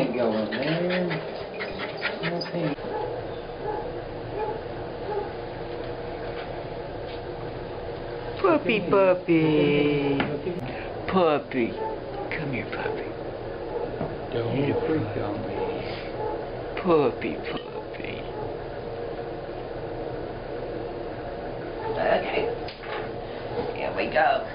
paint going, man. More paint. Puppy, puppy. Puppy. Come here, puppy. Don't need a freak on me. Puppy, puppy. Okay. Here we go.